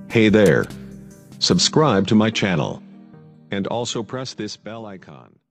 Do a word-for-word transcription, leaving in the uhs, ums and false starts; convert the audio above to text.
Hey there. Subscribe to my channel. And also press this bell icon.